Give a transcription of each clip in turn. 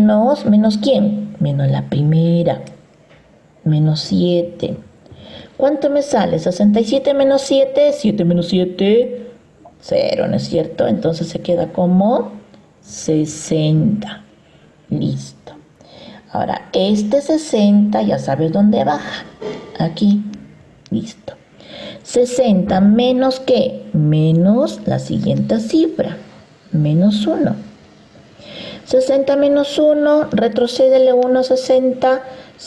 ¿Menos quién? Menos la primera. Menos 7. ¿Cuánto me sale? 67 menos 7. 7 menos 7. 0, ¿no es cierto? Entonces se queda como 60. Listo. Ahora, este 60 ya sabes dónde baja. Aquí. Listo. 60 menos ¿qué? Menos la siguiente cifra. Menos 1. 60 menos 1, retrocédele 1 a 60,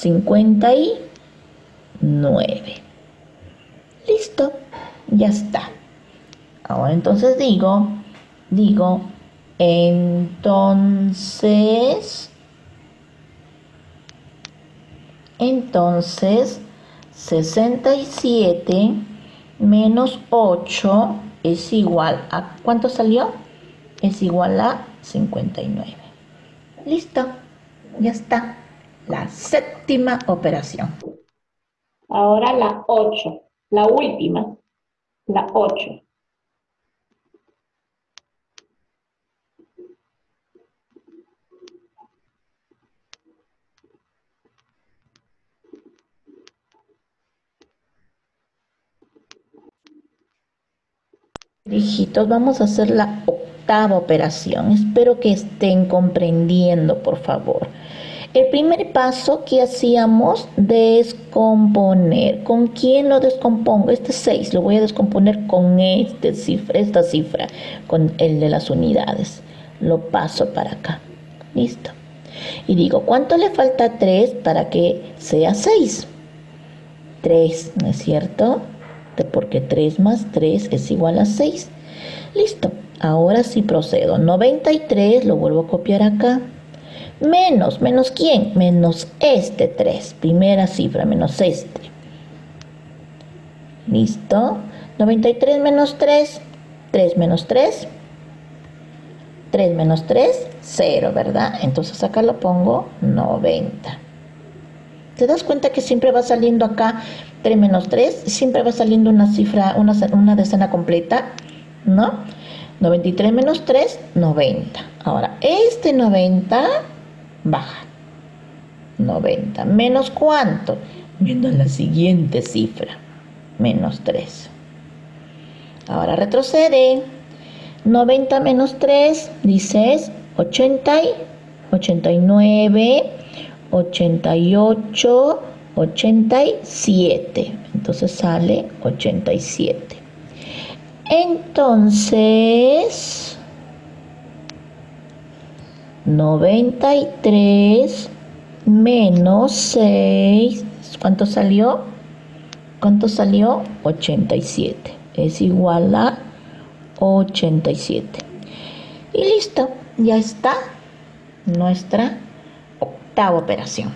59. Listo, ya está. Ahora entonces digo, entonces 67 menos 8 es igual a, ¿cuánto salió? Es igual a 59. Listo, ya está. La séptima operación. Ahora la 8, la última, la 8. Hijitos, vamos a hacer la octava operación. Espero que estén comprendiendo, por favor. El primer paso que hacíamos, descomponer. ¿Con quién lo descompongo? Este 6 lo voy a descomponer con esta cifra, con el de las unidades. Lo paso para acá. Listo. Y digo, ¿cuánto le falta a 3 para que sea 6? 3, ¿no es cierto? Porque 3 más 3 es igual a 6. Listo. Ahora sí procedo. 93 lo vuelvo a copiar acá. ¿Menos quién? Menos este 3. Primera cifra, menos este. ¿Listo? 93 menos 3. 3 menos 3. 3 menos 3, 0, ¿verdad? Entonces acá lo pongo 90. ¿Te das cuenta que siempre va saliendo acá 3 menos 3? Siempre va saliendo una cifra, una decena completa, ¿no? 93 menos 3, 90. Ahora, este 90 baja. 90. ¿Menos cuánto? Menos la siguiente cifra. Menos 3. Ahora retrocede. 90 menos 3, dices 80, 89, 88, 87. Entonces sale 87. Entonces, 93 menos 6, ¿cuánto salió? ¿Cuánto salió? 87. Es igual a 87. Y listo, ya está nuestra octava operación.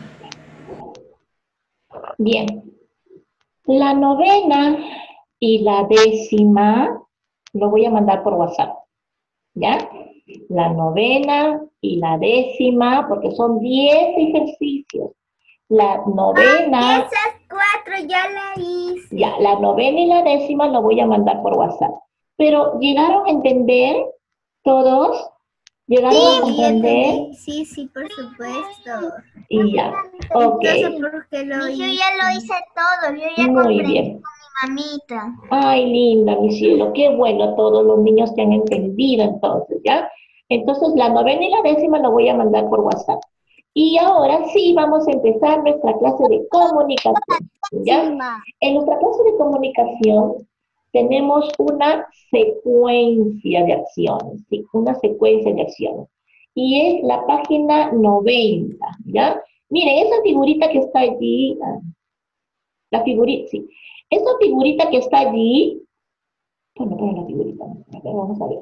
Bien, la novena y la décima lo voy a mandar por WhatsApp, ¿ya? La novena y la décima, porque son 10 ejercicios. La novena... esas 4 ya la hice. Ya, la novena y la décima lo voy a mandar por WhatsApp. Pero, ¿llegaron a entender todos? ¿Llegaron a comprender? Sí, por supuesto. Y ya, ok. Entonces, ¿por qué lo hice? Yo ya lo hice todo, yo ya Muy comprendí bien. con mi mamita. Ay, linda, mi cielo, qué bueno, todos los niños te han entendido entonces, ¿ya? Entonces, la novena y la décima lo voy a mandar por WhatsApp. Y ahora sí vamos a empezar nuestra clase de comunicación, ¿ya? En nuestra clase de comunicación tenemos una secuencia de acciones, ¿sí? Una secuencia de acciones. Y es la página 90, ¿ya? Miren, esa figurita que está allí, la figurita, sí. Esa figurita que está allí, bueno, para la figurita, a ver, vamos a ver.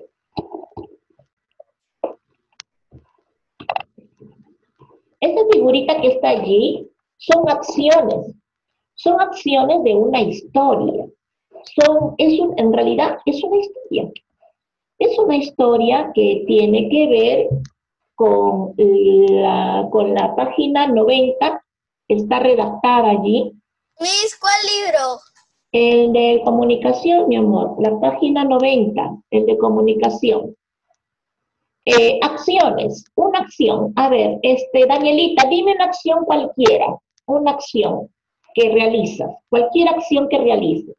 Esa figurita que está allí son acciones de una historia. En realidad es una historia. Es una historia que tiene que ver con la página 90, está redactada allí. Miss, ¿cuál libro? El de comunicación, mi amor, la página 90, el de comunicación. Acciones, una acción. A ver, Danielita, dime una acción cualquiera, una acción que realizas, cualquier acción que realices.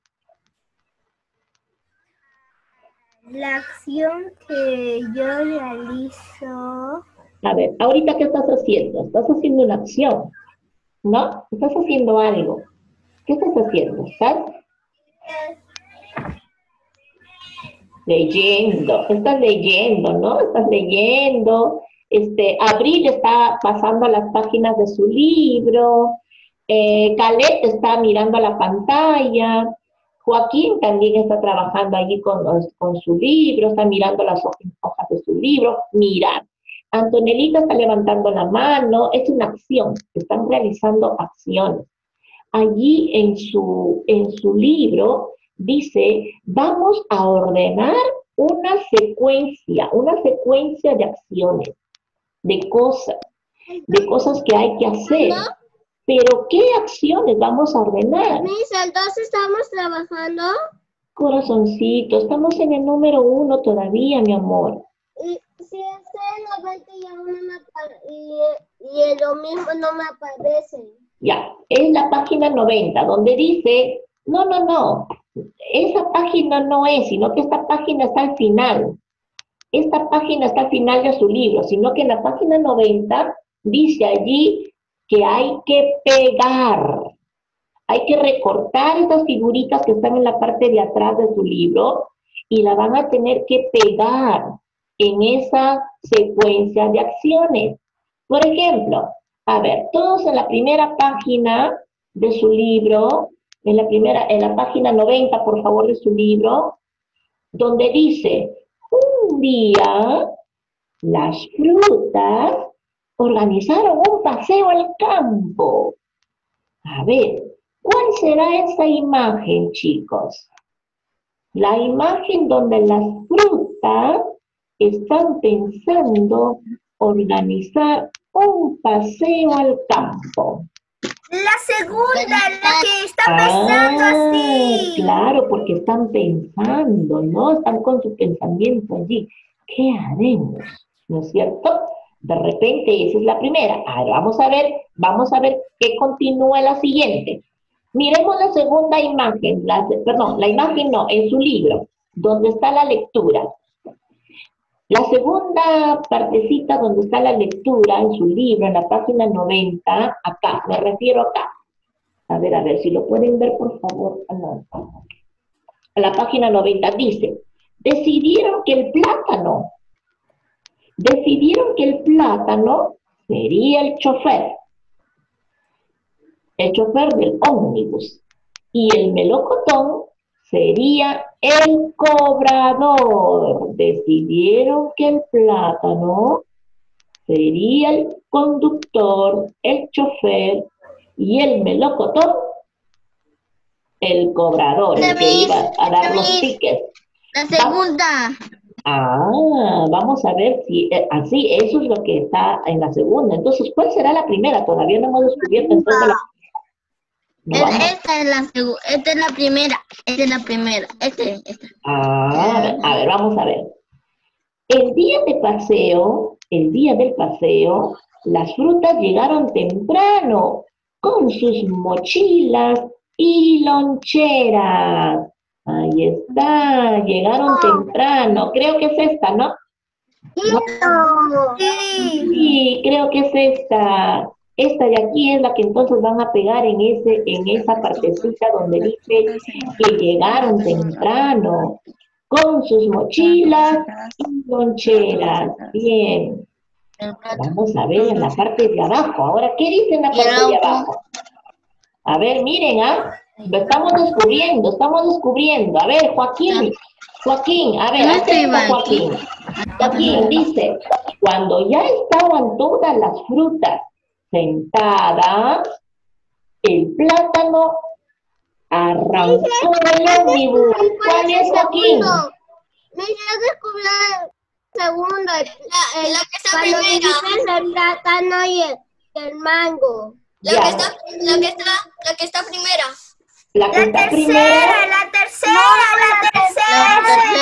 La acción que yo realizo. A ver, ahorita, ¿qué estás haciendo? Estás haciendo una acción, ¿no? Estás haciendo algo. ¿Qué estás haciendo? ¿Estás leyendo? Estás leyendo, ¿no? Estás leyendo. Abril está pasando las páginas de su libro. Calet está mirando a la pantalla. Joaquín también está trabajando allí con su libro, está mirando las hojas de su libro. Mira, Antonelita está levantando la mano, es una acción, están realizando acciones. Allí en su libro dice, vamos a ordenar una secuencia de acciones, de cosas que hay que hacer. Pero, ¿qué acciones vamos a ordenar? Miss, entonces estamos trabajando. Corazoncito, estamos en el número 1 todavía, mi amor. Y si es el 90 y aún no y lo mismo no me aparece. Ya, es la página 90, donde dice, no, esa página no es, sino que esta página está al final. Esta página está al final de su libro, sino que en la página 90 dice allí que hay que pegar, hay que recortar estas figuritas que están en la parte de atrás de su libro y la van a tener que pegar en esa secuencia de acciones. Por ejemplo, a ver, todos en la primera página de su libro, en la página 90, por favor, de su libro, donde dice, un día las frutas organizaron un paseo al campo. A ver, ¿cuál será esa imagen, chicos? La imagen donde las frutas están pensando organizar un paseo al campo. La segunda, la que está pensando así. Claro, porque están pensando, ¿no? Están con su pensamiento allí. ¿Qué haremos? ¿No es cierto? De repente esa es la primera. Ahora vamos a ver qué continúa la siguiente. Miremos la segunda imagen, la imagen no, en su libro, donde está la lectura. La segunda partecita donde está la lectura en su libro, en la página 90, acá, me refiero acá. A ver, si lo pueden ver, por favor. A la página 90 dice, decidieron que el plátano sería el chofer del ómnibus, y el melocotón sería el cobrador. Decidieron que el plátano sería el conductor, el chofer, y el melocotón, el cobrador, el que iba a dar los tickets. La segunda. Vamos a ver si así, eso es lo que está en la segunda. Entonces, ¿cuál será la primera? Todavía no hemos descubierto entonces Esta es la primera. A ver, vamos a ver. El día del paseo, las frutas llegaron temprano con sus mochilas y loncheras. Ahí está, llegaron temprano. Creo que es esta, ¿no? Sí, creo que es esta. Esta de aquí es la que entonces van a pegar en esa partecita donde dice que llegaron temprano con sus mochilas y loncheras. Bien. Vamos a ver en la parte de abajo. Ahora, ¿qué dice en la parte de abajo? A ver, miren, estamos descubriendo. A ver, Joaquín, a ver, Joaquín dice, cuando ya estaban todas las frutas sentadas, el plátano arrancó el ómnibus. ¿Cuál es, Joaquín? Me descubrí la segunda. La que está primera. El plátano y el mango. La que está primera. La que está primera. La tercera.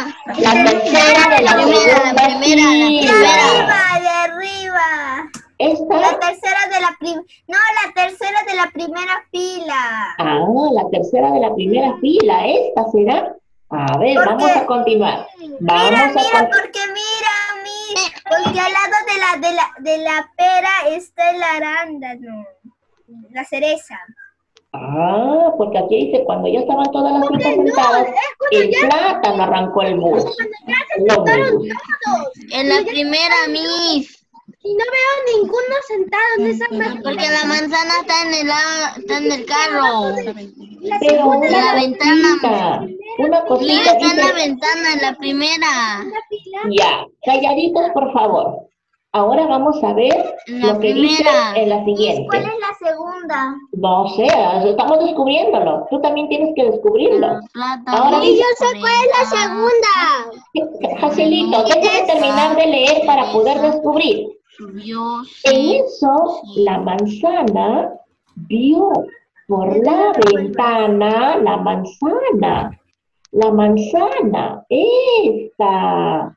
La tercera de la segunda fila. De arriba. ¿Esta? La tercera de la la tercera de la primera fila. Ah, la tercera de la primera fila. ¿Esta será? A ver, vamos a continuar. Porque al lado de la pera está el arándano, la cereza. Ah, porque aquí dice, cuando ya estaban todas las frutas sentadas, el plátano arrancó el bus. No me gusta. En la primera, Miss. Y no veo ninguno sentado en esa máquina. Porque la manzana está en el carro. Pero La ventana. Una Sí, cosita está en la dice, ventana, en la primera. ya, calladitos por favor. Ahora vamos a ver La lo que dice primera. en la siguiente. ¿Cuál es la segunda? No sé, estamos descubriéndolo. Tú también tienes que descubrirlo. Ahora Y dice, yo sé cuál es la segunda. Joselito, déjame terminar de leer para poder descubrir. En eso, la manzana vio por la ventana la manzana. La manzana, esta.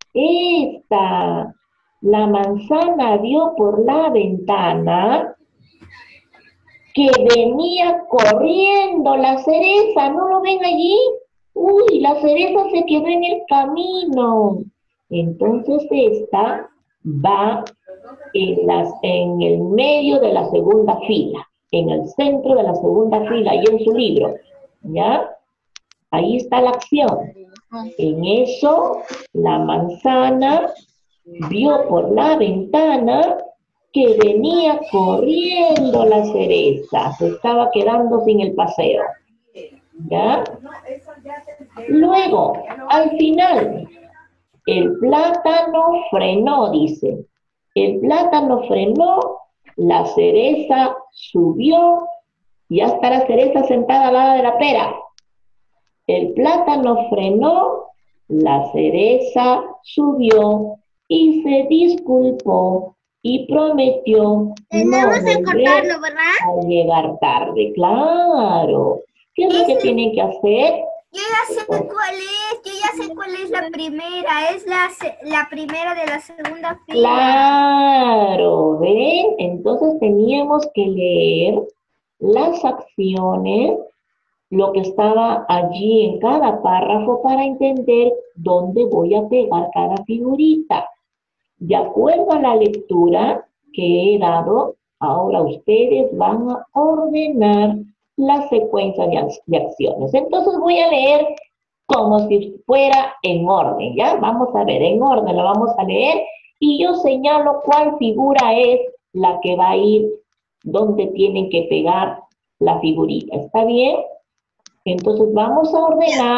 La manzana vio por la ventana que venía corriendo la cereza. ¿No lo ven allí? Uy, la cereza se quedó en el camino. Entonces esta va en el medio de la segunda fila, en el centro de la segunda fila, y en su libro, ¿ya? Ahí está la acción. En eso, la manzana vio por la ventana que venía corriendo la cereza, se estaba quedando sin el paseo, ¿ya? Luego, al final, el plátano frenó, dice. El plátano frenó, la cereza subió, y ya está la cereza sentada al lado de la pera. El plátano frenó, la cereza subió y se disculpó y prometió Tenemos no que volver cortarlo, ¿verdad? a llegar tarde. Claro. ¿Qué es lo que tienen que hacer? Yo ya sé cuál es la primera, es la primera de la segunda fila. Claro, ¿ven? Entonces teníamos que leer las acciones, lo que estaba allí en cada párrafo para entender dónde voy a pegar cada figurita. De acuerdo a la lectura que he dado, ahora ustedes van a ordenar la secuencia de acciones. Entonces voy a leer como si fuera en orden, ¿ya? Vamos a ver, en orden lo vamos a leer y yo señalo cuál figura es la que va a ir donde tienen que pegar la figurita. ¿Está bien? Entonces vamos a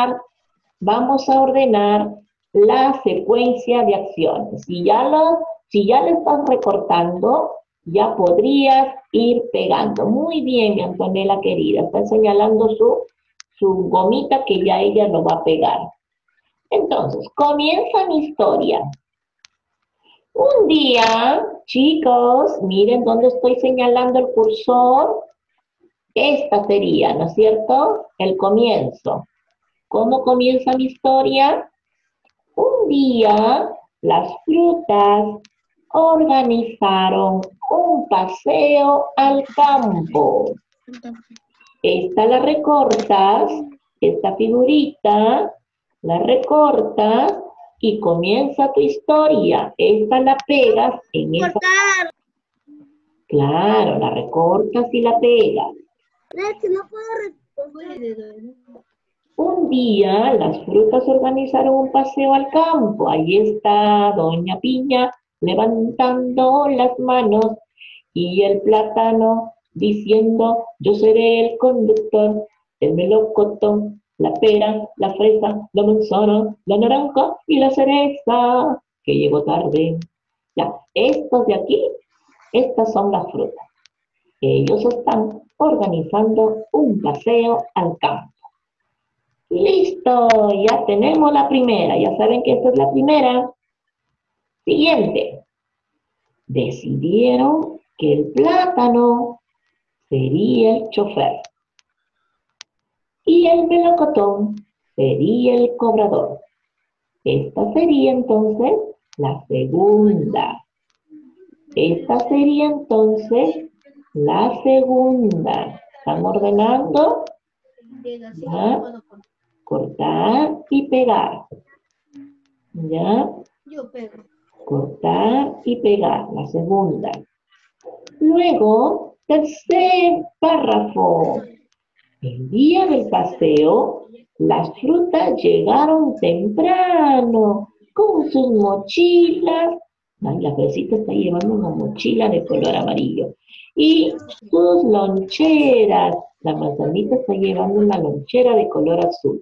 ordenar la secuencia de acciones. Si ya le estás recortando, ya podrías ir pegando. Muy bien, mi Antonella querida. Está señalando su gomita que ya ella lo va a pegar. Entonces, comienza mi historia. Un día, chicos, miren dónde estoy señalando el cursor. Esta sería, ¿no es cierto? El comienzo. ¿Cómo comienza mi historia? Un día, las frutas organizaron un paseo al campo. Esta la recortas, esta figurita, la recortas y comienza tu historia. Esta la pegas en esa... Claro, la recortas y la pegas. Un día las frutas organizaron un paseo al campo. Ahí está Doña Piña levantando las manos y el plátano diciendo: yo seré el conductor, el melocotón, la pera, la fresa, la manzana, la naranja y la cereza, que llegó tarde. Ya, estos de aquí, estas son las frutas. Ellos están organizando un paseo al campo. Listo, ya tenemos la primera. Ya saben que esta es la primera. Siguiente. Decidieron que el plátano sería el chofer y el melocotón sería el cobrador. Esta sería entonces la segunda. Esta sería entonces la segunda. ¿Están ordenando? ¿Ya? Cortar y pegar. ¿Ya? Cortar y pegar, la segunda. Luego, tercer párrafo. El día del paseo, las frutas llegaron temprano con sus mochilas. Ay, la fresita está llevando una mochila de color amarillo. Y sus loncheras. La manzanita está llevando una lonchera de color azul.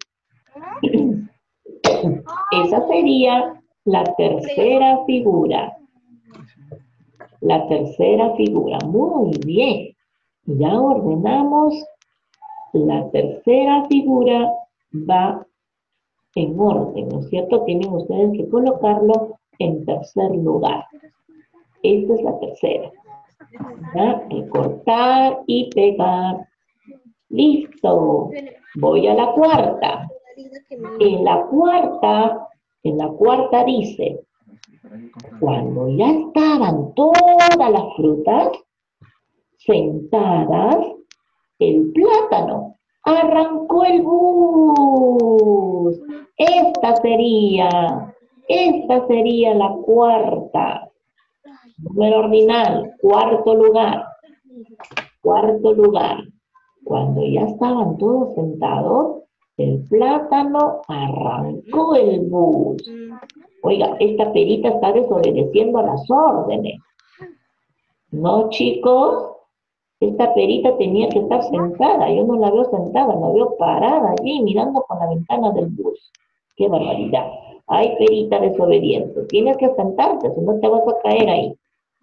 Esa sería la tercera figura. La tercera figura. Muy bien. Ya ordenamos. La tercera figura va en orden, ¿no es cierto? Tienen ustedes que colocarlo en tercer lugar. Esta es la tercera. ¿Ya? Recortar y pegar. Listo. Voy a la cuarta. En la cuarta dice, cuando ya estaban todas las frutas sentadas, el plátano arrancó el bus. Esta sería la cuarta. Número ordinal, cuarto lugar. Cuarto lugar. Cuando ya estaban todos sentados, el plátano arrancó el bus. Oiga, esta perita está desobedeciendo a las órdenes. ¿No, chicos? Esta perita tenía que estar sentada. Yo no la veo sentada, la veo parada allí mirando por la ventana del bus. ¡Qué barbaridad! Ay, perita desobediente. Tienes que sentarte, si no te vas a caer ahí.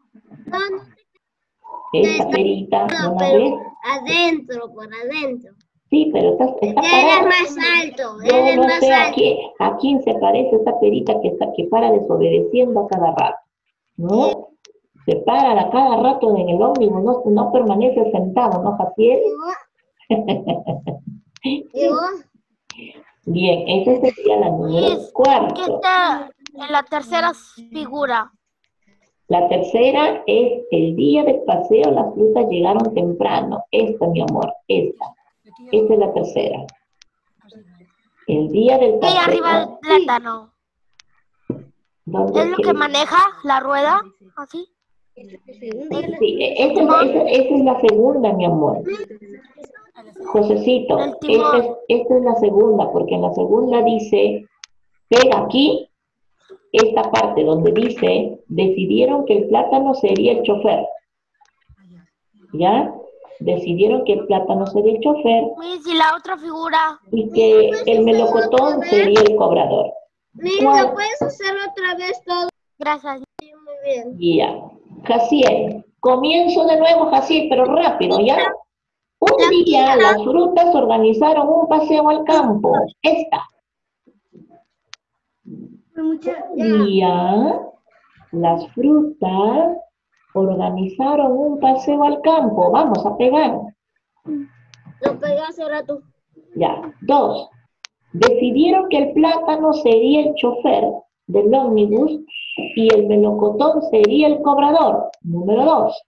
Esta perita, ¿no la ves? Adentro, por adentro. Sí, pero está Él parada. es más alto. Yo Él es no más sé alto. a quién se parece esta perita que para desobedeciendo a cada rato. ¿No? Se para a cada rato en el ómnibus, no permanece sentado, ¿no, Jaciel? ¿Y vos? Bien, esa sería la número ¿Qué cuarto. está en la tercera figura? La tercera es el día del paseo, las frutas llegaron temprano. Esta, mi amor, esta. Esta es la tercera. El día del Y paseo. arriba el plátano. ¿Dónde ¿Es lo que maneja la rueda? ¿Así? Sí, esa es la segunda, mi amor. Josecito, El timón. esta es la segunda, porque en la segunda dice, pega aquí, esta parte donde dice, decidieron que el plátano sería el chofer. ¿Ya? Decidieron que el plátano sería el chofer ¿Y la otra figura? y que el melocotón sería el cobrador. Mira, ¿puedes hacer otra vez todo? Gracias. Muy bien. Ya. Jaciel, comienzo de nuevo, Jaciel, pero rápido, ¿ya? Un día las frutas organizaron un paseo al campo. Esta. Un día las frutas organizaron un paseo al campo. Vamos a pegar. Lo pegué hace rato. Ya. 2. Decidieron que el plátano sería el chofer del ómnibus y el melocotón sería el cobrador. Número 2.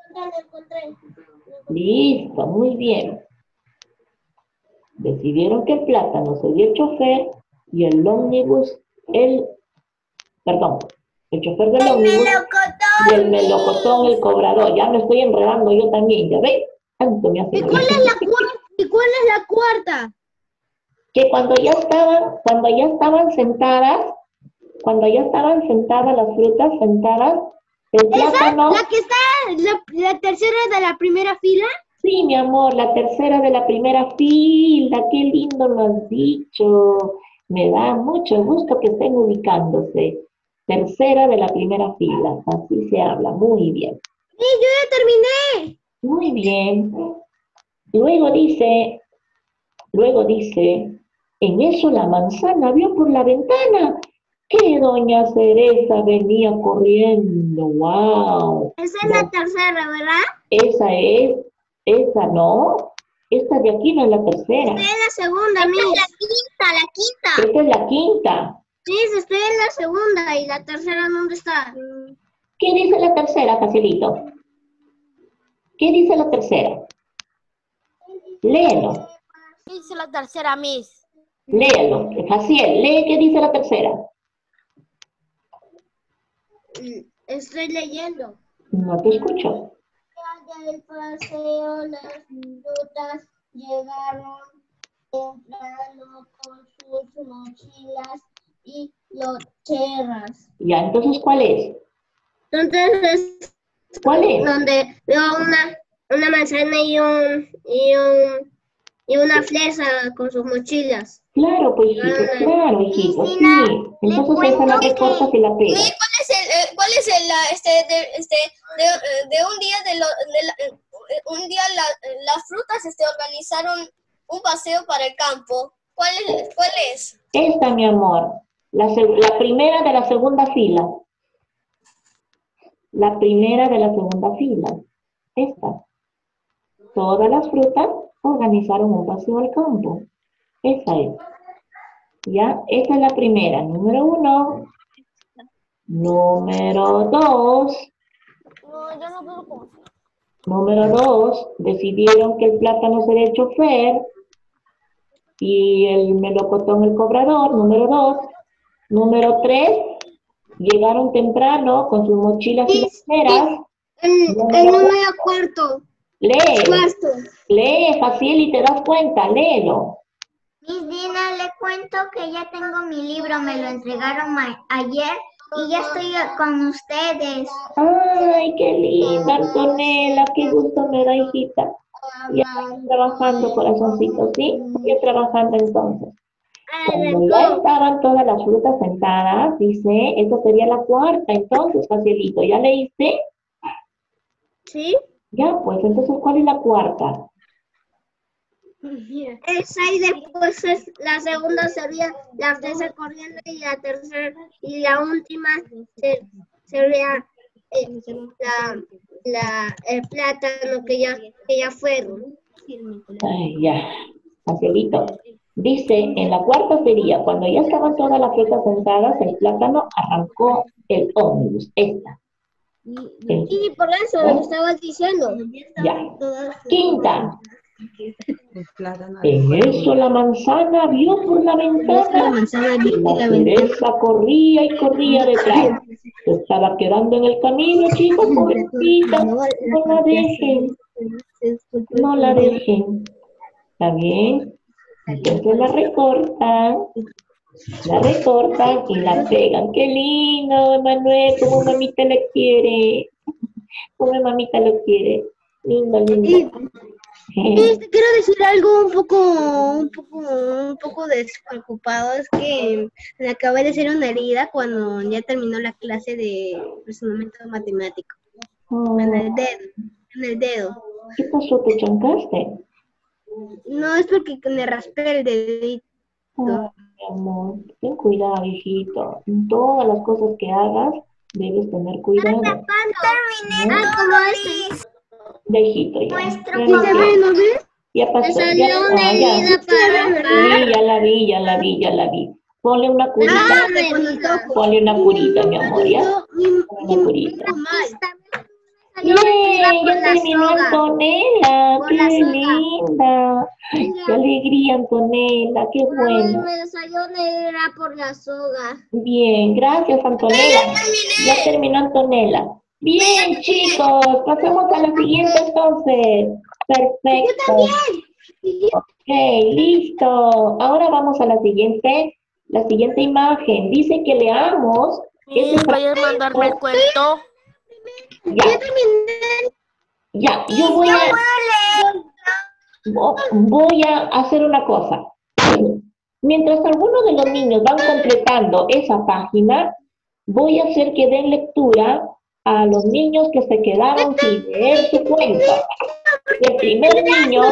Listo, muy bien. Decidieron que el plátano sería el chofer y el ómnibus, el chofer del ómnibus y el melocotón el cobrador. Ya me estoy enredando yo también, ¿ya ven? Tanto me hace. ¿Y cuál es la cuarta? Que cuando ya estaban sentadas las frutas sentadas, el plátano. ¿La que está la tercera de la primera fila? Sí, mi amor, la tercera de la primera fila. Qué lindo lo has dicho. Me da mucho gusto que estén ubicándose. Tercera de la primera fila. Así se habla. Muy bien. Sí, yo ya terminé. Muy bien. Luego dice, en eso la manzana vio por la ventana que doña Cereza venía corriendo. ¡Wow! Esa es la tercera, ¿verdad? Esa no. Esta de aquí no es la tercera. Esa es la segunda, mía. La quinta. Esta es la quinta. Sí, estoy en la segunda y la tercera, ¿dónde está? ¿Qué dice la tercera, Facielito? ¿Qué dice la tercera? Léelo, ¿Qué dice la tercera, Miss? léelo. Faciel, lee qué dice la tercera. Estoy leyendo. No te escucho. Del paseo, las frutas llegaron temprano con sus mochilas y loncheras. Ya, entonces, ¿cuál es? Entonces, ¿Cuál es? donde veo una manzana y una fresa con sus mochilas. Claro, pues, hijito, claro, hijito, sí. Entonces esa la recortas y la pegas. ¿Cuál es de un día un día las frutas organizaron un paseo para el campo? ¿Cuál es? Esta, mi amor, la primera de la segunda fila. La primera de la segunda fila. Esta. Todas las frutas organizaron un paseo al campo. Esa es. ¿Ya? Esa es la primera. Número 1. Número 2. No, yo no puedo con... Número 2. Decidieron que el plátano sería el chofer y el melocotón el cobrador. Número 2. Número 3. Llegaron temprano con sus mochilas y loncheras. El número cuarto. Lee. Cuarto. Lee, Faciel, y te das cuenta. Léelo. Miss Dina, le cuento que ya tengo mi libro, me lo entregaron ayer y ya estoy con ustedes. Ay, qué linda, Antonella, qué gusto me da, hijita. Ya estás trabajando, corazoncito, ¿sí? Sigue trabajando entonces. Cuando ya estaban todas las frutas sentadas, dice, esa sería la cuarta, entonces, Facielito, ¿ya leíste? ¿Sí? Ya, pues, entonces, ¿cuál es la cuarta? Esa y después la segunda sería la fresa corriendo y la tercera y la última sería el plátano que ya fueron. Ay, ya, Facielito. Dice, en la cuarta sería, cuando ya estaban todas las frutas sentadas, el plátano arrancó el ómnibus, esta. Y por eso lo estabas diciendo. Ya. Quinta. En eso la manzana vio por la ventana. La cereza corría y corría detrás. Se estaba quedando en el camino, chicos, pobrecita. No la dejen. No la dejen. ¿Está bien? Entonces la recortan y la pegan. Qué lindo, Manuel, como mamita lo quiere. Como mamita lo quiere. Lindo, lindo. Quiero decir algo un poco despreocupado, es que me acabé de hacer una herida cuando ya terminó la clase de razonamiento matemático. Oh, En el dedo. ¿qué pasó? ¿Te chancaste? No, es porque me raspé el dedito. Oh, mi amor, ten cuidado, hijito. En todas las cosas que hagas, debes tener cuidado. Ya, hijito, ya. Ya pasó. Ya, Salió una herida Sí, ya la vi. Ponle una curita. Ponle una curita, mi amor, ¿ya? Ponle una curita. Bien, ya terminó Antonella. Qué linda. Ay, qué alegría, Antonella. Qué bueno. Me salió negra por la soga. Bien, gracias, Antonella. Ya terminó Antonella. Bien, chicos, pasemos a la siguiente entonces. Perfecto. Ok, listo. Ahora vamos a la siguiente imagen. Dice que leamos. ¿Puedes mandarme el cuento? Ya, yo voy a hacer una cosa. Mientras algunos de los niños van completando esa página, voy a hacer que den lectura a los niños que se quedaron sin leer su cuento. El primer niño...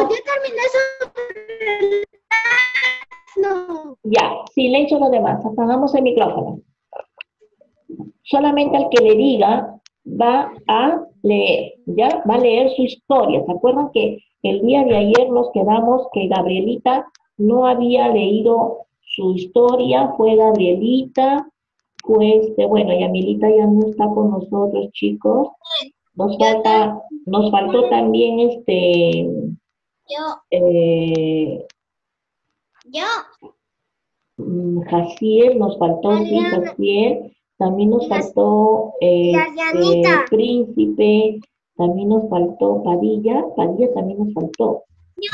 Ya, silencio los demás, apagamos el micrófono. Solamente al que le diga va a leer, ¿ya? Va a leer su historia. ¿Se acuerdan que el día de ayer nos quedamos que Gabrielita no había leído su historia, fue Gabrielita, fue bueno, Yamilita ya no está con nosotros, chicos. Nos faltó también Yo. Jaciel, nos faltó, sí, Jaciel. También nos faltó Dianita. Príncipe, también nos faltó Padilla también nos faltó.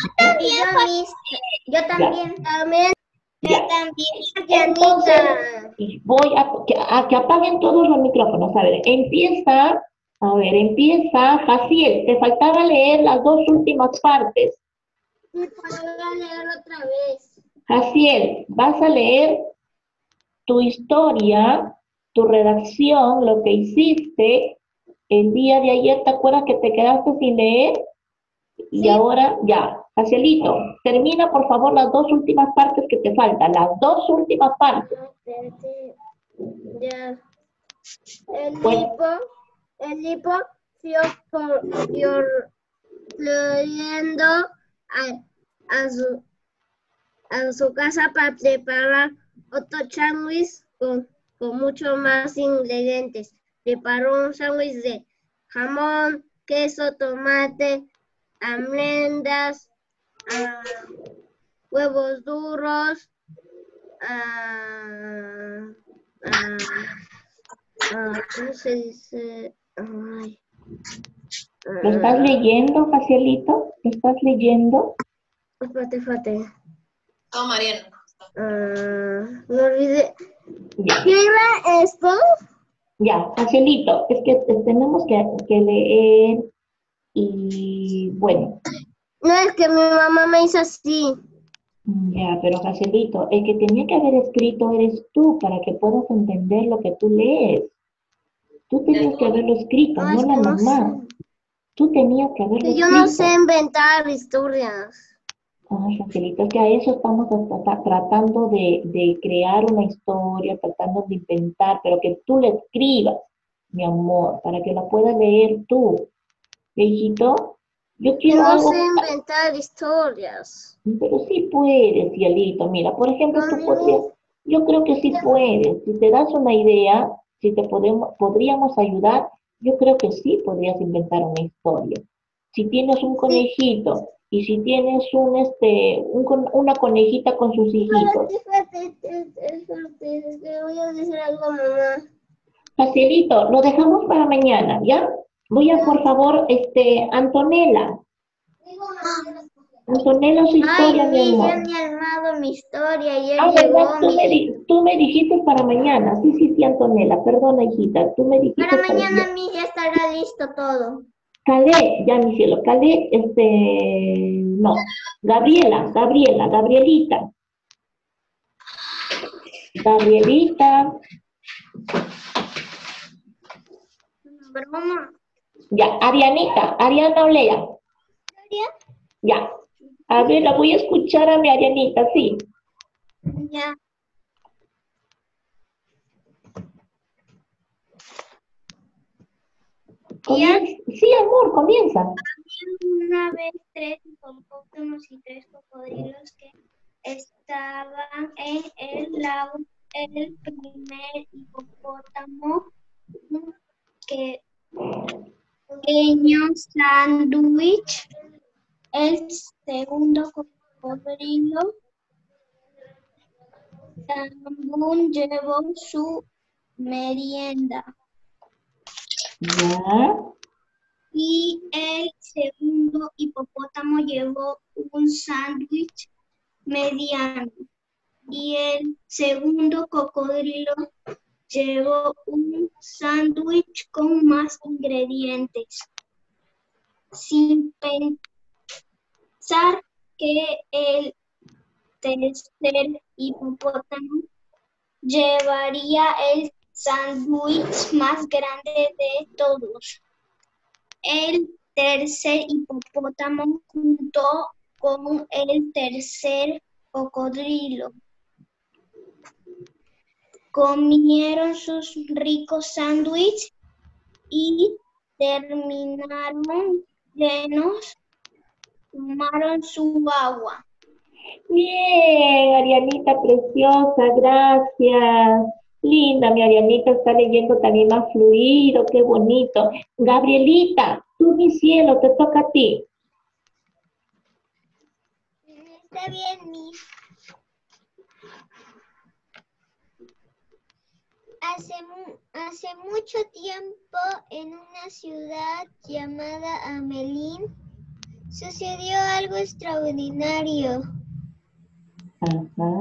Yo también. Ya. Entonces, voy a que apaguen todos los micrófonos. A ver, empieza, Jaciel, te faltaba leer las dos últimas partes. Me faltaba leer otra vez. Jaciel, vas a leer tu historia, tu redacción, lo que hiciste el día de ayer. ¿Te acuerdas que te quedaste sin leer? Y Sí. ahora ya. Jacielito, termina por favor las dos últimas partes que te faltan. Las dos últimas partes. Ya. Pues, El hipo fluyendo a su casa para preparar otro sándwich con mucho más ingredientes. Preparó un sándwich de jamón, queso, tomate, almendras, huevos duros, ¿cómo se dice? Ay. ¿lo estás leyendo, Jacielito? ¿Lo estás leyendo? Espérate. No, Mariana. Me olvidé. Ya. ¿Qué era esto? Ya, Jacielito, es que tenemos que leer y bueno. No, es que mi mamá me hizo así. Ya, pero Jacielito, el que tenía que haber escrito eres tú para que puedas entender lo que tú lees. Tú tenías que haberlo escrito, No, no es la que no mamá. Tú tenías que haberlo Yo escrito. no sé inventar historias. Ay, Angelito, es que a eso estamos tratando de crear una historia, tratando de inventar, pero que tú la escribas, mi amor, para que la puedas leer tú. Hijito, yo Yo quiero no algo, sé inventar historias. pero sí puedes, cielito. Mira, por ejemplo, tú podrías, yo creo que sí puedes. Si te das una idea, si te podríamos ayudar, yo creo que sí podrías inventar una historia. Si tienes un conejito y si tienes una conejita con sus hijitos. Te voy a decir algo, mamá. Jacielito, lo dejamos para mañana, ¿ya? Voy a, por favor, Antonella. Antonella, su historia, Ay, mi ya amor. me he armado mi historia. Ya Ah, llegó ¿verdad? Tú me dijiste para mañana. Sí, Antonella. Perdona, hijita. Tú me dijiste Para mañana, mi ya estará listo todo. Calé, ya mi cielo. Calé, no. Gabrielita. Broma. Ya, Ariana Olea. Ya. A ver, la voy a escuchar a mi Arianita, sí. Ya. Sí, amor, comienza. Una vez 3 hipopótamos y 3 cocodrilos que estaban en el lago. El primer hipopótamo, que pequeño sándwich. El segundo cocodrilo también llevó su merienda. Ya. Y el segundo hipopótamo llevó un sándwich mediano. Y el segundo cocodrilo llevó un sándwich con más ingredientes. Sin pensar que el tercer hipopótamo llevaría el sándwich más grande de todos. El tercer hipopótamo junto con el tercer cocodrilo comieron sus ricos sándwiches y terminaron llenos, tomaron su agua. Bien, Arianita preciosa, gracias. Linda, mi Arianita está leyendo también más fluido, qué bonito. Gabrielita, tú mi cielo, te toca a ti. Está bien, Miss. Hace mucho tiempo, en una ciudad llamada Amelín, sucedió algo extraordinario. Ajá.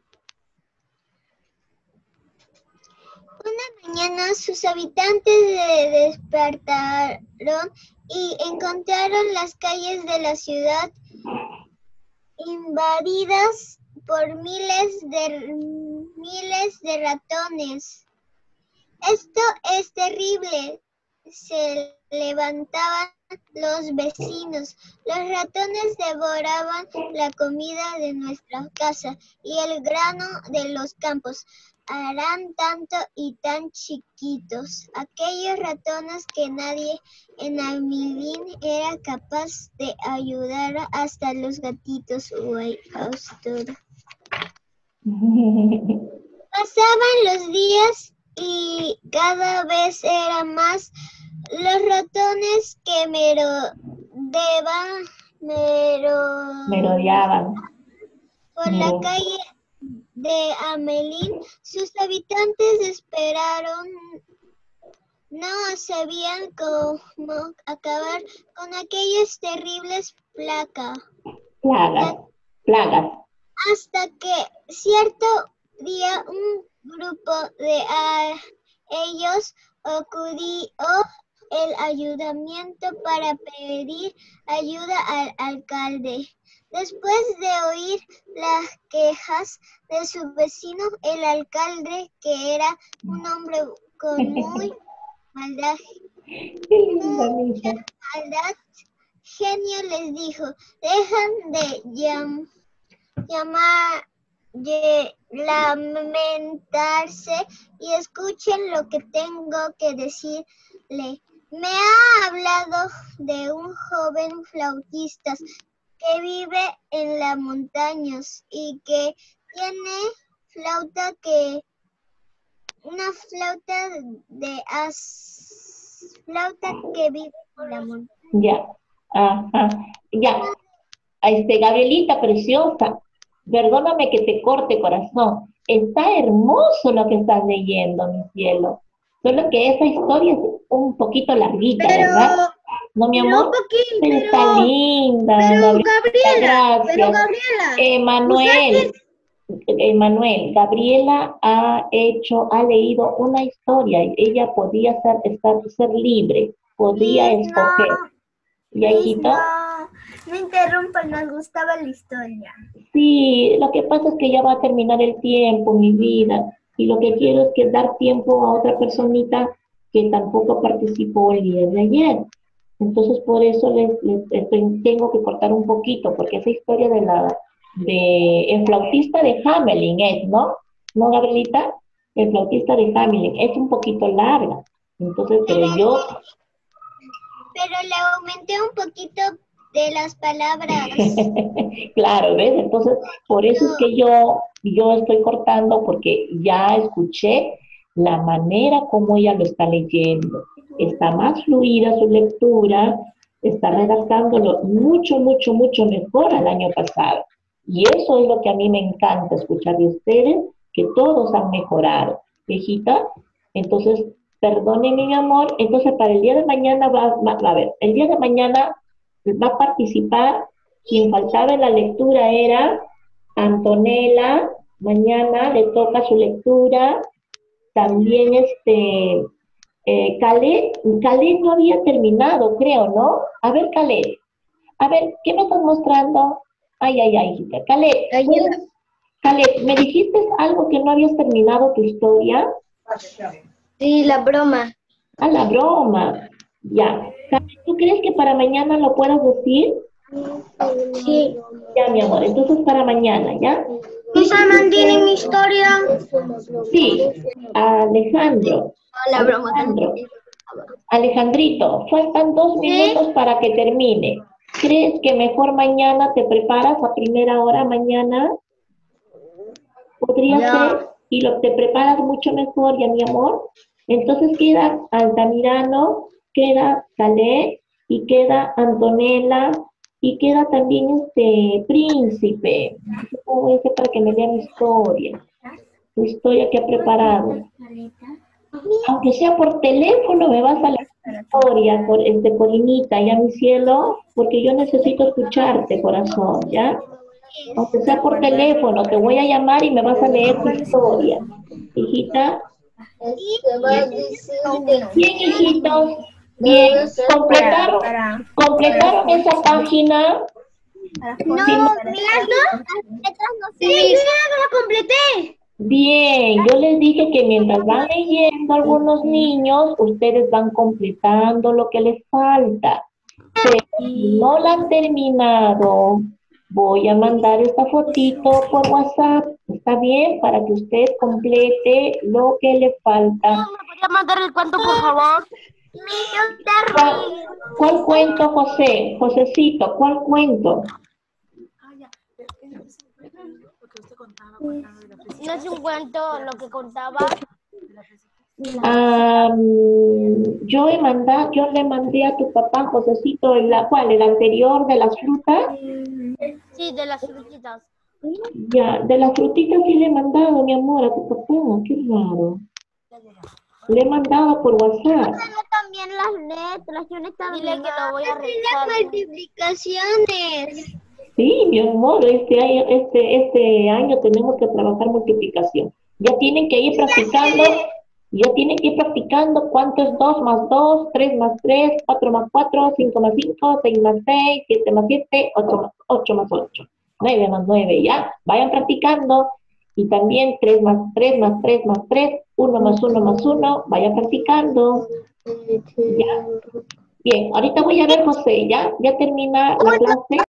Una mañana sus habitantes despertaron y encontraron las calles de la ciudad invadidas por miles de ratones. Esto es terrible, se levantaban los vecinos. Los ratones devoraban la comida de nuestra casa y el grano de los campos. Harán tanto y tan chiquitos aquellos ratones que nadie en Amelín era capaz de ayudar, hasta los gatitos Austura. Pasaban los días y cada vez eran más los ratones que Merodeaban. por la calle de Amelín. Sus habitantes esperaron, no sabían cómo acabar con aquellas terribles plagas. Hasta que cierto día un grupo de ellos acudió el ayuntamiento para pedir ayuda al alcalde. Después de oír las quejas de su vecino, el alcalde, que era un hombre con mucha maldad, genio, les dijo: dejan de lamentarse y escuchen lo que tengo que decirle. Me ha hablado de un joven flautista que vive en las montañas y que tiene una flauta que vive en la montaña. Ya, ajá, ya. Gabrielita preciosa, perdóname que te corte, corazón. Está hermoso lo que estás leyendo, mi cielo. Solo que esa historia es un poquito larguita, ¿verdad? ¿No, mi amor? Pero está linda. Gabriela, gracias. Emanuel, Gabriela ha leído una historia. Ella podía ser libre, podía escoger. ¿Y hijito? No interrumpan, nos gustaba la historia. Sí, lo que pasa es que ya va a terminar el tiempo, mi vida. Y lo que quiero es que dar tiempo a otra personita que tampoco participó el día de ayer. Entonces, por eso tengo que cortar un poquito, porque esa historia el flautista de Hamelin es, ¿no? ¿No, Gabrielita? El flautista de Hamelin es un poquito larga. Entonces, pero le aumenté un poquito de las palabras. Claro, ¿ves? Entonces, por eso es que yo estoy cortando, porque ya escuché la manera como ella lo está leyendo. Está más fluida su lectura, está redactándolo mucho, mucho, mucho mejor al año pasado. Y eso es lo que a mí me encanta escuchar de ustedes, que todos han mejorado. Viejita, entonces, perdónenme, mi amor, entonces para el día de mañana el día de mañana va a participar, quien faltaba en la lectura era Antonella, mañana le toca su lectura, también Caleb no había terminado, creo, ¿no? A ver, Caleb, ¿qué me estás mostrando? Ay, hijita. Caleb, ¿me dijiste algo que no habías terminado tu historia? Sí, la broma. Ah, la broma. Ya. ¿Tú crees que para mañana lo puedas decir? Sí. Ya, mi amor, entonces para mañana, ¿ya? ¿Esa mantiene mi historia? Sí, Alejandro. La broma. Alejandrito, faltan 2 minutos para que termine. crees que mejor mañana te preparas a primera hora mañana? Podría ser, y te preparas mucho mejor, ya mi amor. Entonces queda Altamirano, queda Calé, y queda Antonella, y queda también Príncipe. ¿Cómo dice para que me lea mi historia que ha preparado? Aunque sea por teléfono, me vas a leer la historia, Corinita, ya mi cielo, porque yo necesito escucharte, corazón, ¿ya? Aunque sea por teléfono, te voy a llamar y me vas a leer tu historia. Hijita. Bien, hijitos. Bien. ¿Completaron esa página? No, Sí. las letras no sé. Sí, la completé. Bien, yo les dije que mientras van leyendo algunos niños, ustedes van completando lo que les falta. Pero si no la han terminado, voy a mandar esta fotito por WhatsApp, ¿está bien? Para que usted complete lo que le falta. ¿Me podría mandar el cuento, por favor? ¿Cuál cuento, José? Josecito, ¿cuál cuento? No es un cuento lo que contaba. Yo le mandé a tu papá, Josecito, ¿cuál? ¿El anterior de las frutas? Sí, de las frutitas. Ya, de las frutitas sí le he mandado, mi amor, a tu papá, qué raro. Le he mandado por WhatsApp. También las letras, yo no estaba Dile que lo voy a revisar. las multiplicaciones. Sí, mi amor, este año tenemos que trabajar multiplicación. Ya tienen que ir practicando cuánto es 2 más 2, 3 más 3, 4 más 4, 5 más 5, 6 más 6, 7 más 7, 8 más 8, 9 más 9, ya. Vayan practicando. Y también 3 más 3 más 3 más 3, 1 más 1 más 1, vayan practicando. Ya. Bien, ahorita voy a ver, José, ya termina la clase.